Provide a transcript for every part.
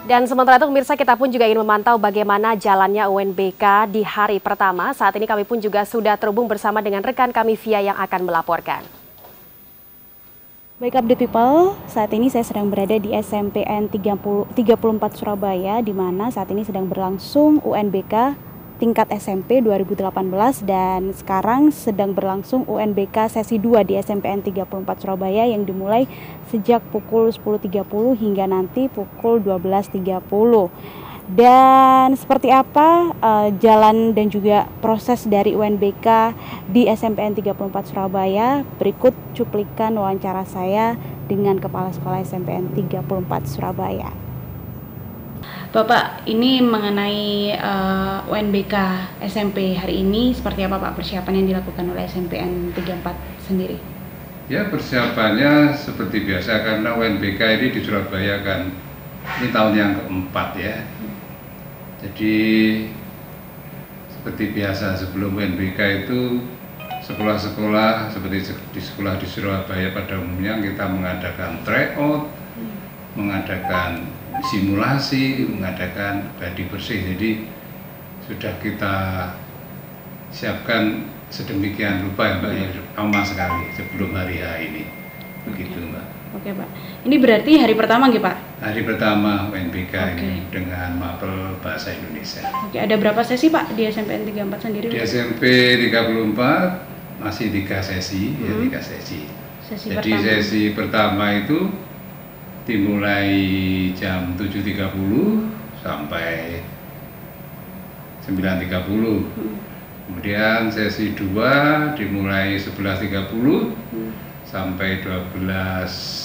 Dan sementara itu pemirsa, kita pun juga ingin memantau bagaimana jalannya UNBK di hari pertama. Saat ini kami pun juga sudah terhubung bersama dengan rekan kami Via yang akan melaporkan. Baik update people, saat ini saya sedang berada di SMPN 34 Surabaya, di mana saat ini sedang berlangsung UNBK tingkat SMP 2018 dan sekarang sedang berlangsung UNBK sesi 2 di SMPN 34 Surabaya yang dimulai sejak pukul 10.30 hingga nanti pukul 12.30. Dan seperti apa jalan dan juga proses dari UNBK di SMPN 34 Surabaya? Berikut cuplikan wawancara saya dengan Kepala Sekolah SMPN 34 Surabaya. Bapak, ini mengenai UNBK SMP hari ini seperti apa Pak persiapan yang dilakukan oleh SMPN 34 sendiri? Ya, persiapannya seperti biasa karena UNBK ini di Surabaya kan ini tahun yang keempat ya. Jadi seperti biasa sebelum UNBK itu sekolah-sekolah seperti di sekolah di Surabaya pada umumnya kita mengadakan tryout, mengadakan simulasi, mengadakan gladi bersih. Jadi sudah kita siapkan sedemikian rupa ya Mbak, yang lama sekali sebelum hari H ini. Begitu Mbak. Oke Pak, ini berarti hari pertama nggih Pak? Hari pertama UNBK ini dengan mapel Bahasa Indonesia. Oke, ada berapa sesi Pak di SMPN 34 sendiri? Di SMP 34 masih 3 sesi, ya 3 sesi. Jadi pertama. Sesi pertama itu dimulai jam 7.30 sampai 9.30. Kemudian sesi 2 dimulai 11.30 sampai 12.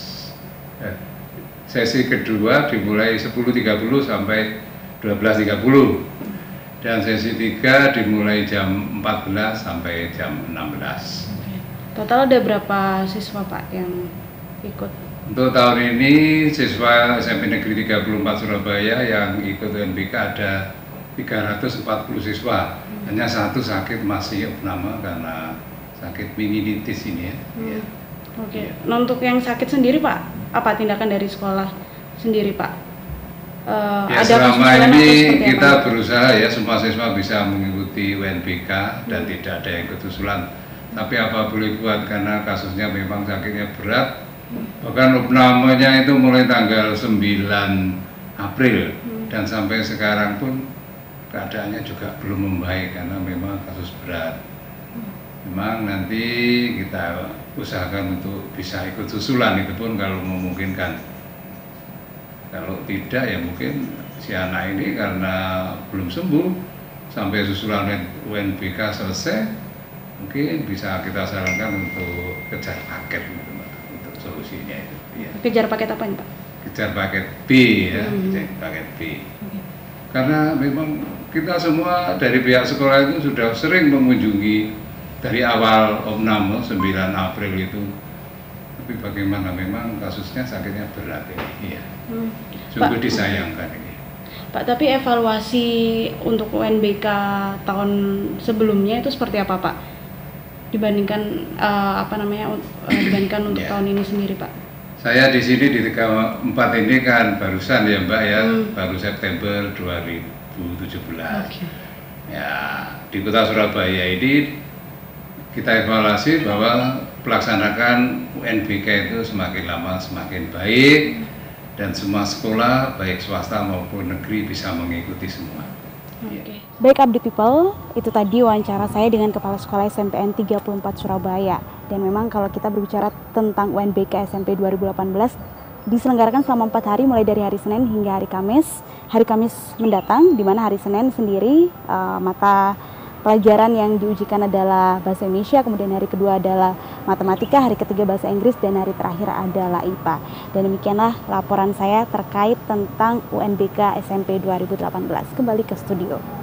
Sesi kedua dimulai 10.30 sampai 12.30. Dan sesi 3 dimulai jam 14 sampai jam 16. Total ada berapa siswa Pak yang ikut? Untuk tahun ini siswa SMP Negeri 34 Surabaya yang ikut UNBK ada 340 siswa. Hanya satu sakit masih opname karena sakit meningitis ini ya. Oke. Nah, untuk yang sakit sendiri Pak, apa tindakan dari sekolah sendiri Pak? Ya, selama ini kita berusaha ya semua siswa bisa mengikuti UNBK dan tidak ada yang kesusulan. Tapi apa boleh buat karena kasusnya memang sakitnya berat. Bahkan opnamenya itu mulai tanggal 9 April dan sampai sekarang pun keadaannya juga belum membaik karena memang kasus berat. Memang nanti kita usahakan untuk bisa ikut susulan, itu pun kalau memungkinkan. Kalau tidak ya mungkin si anak ini karena belum sembuh sampai susulan UNBK selesai, mungkin bisa kita sarankan untuk kejar paket gitu, untuk solusinya itu. Ya. Kejar paket apa nih Pak? Kejar paket B ya, kejar paket B. Karena memang kita semua dari pihak sekolah itu sudah sering mengunjungi dari awal opname 9 April itu. Tapi bagaimana memang kasusnya sakitnya berat ini. Iya. Sungguh Pak, disayangkan ini. Pak, tapi evaluasi untuk UNBK tahun sebelumnya itu seperti apa Pak? Dibandingkan dibandingkan untuk tahun ini sendiri Pak? Saya di sini di 34 ini kan barusan ya Mbak ya, baru September 2017. Ya, di kota Surabaya ini kita evaluasi bahwa pelaksanaan UNBK itu semakin lama semakin baik dan semua sekolah baik swasta maupun negeri bisa mengikuti semua. Baik update people, itu tadi wawancara saya dengan Kepala Sekolah SMPN 34 Surabaya. Dan memang kalau kita berbicara tentang UNBK SMP 2018 diselenggarakan selama 4 hari mulai dari hari Senin hingga hari Kamis mendatang, di mana hari Senin sendiri mata pelajaran yang diujikan adalah Bahasa Indonesia, kemudian hari kedua adalah Matematika, hari ketiga Bahasa Inggris, dan hari terakhir adalah IPA. Dan demikianlah laporan saya terkait tentang UNBK SMP 2018. Kembali ke studio.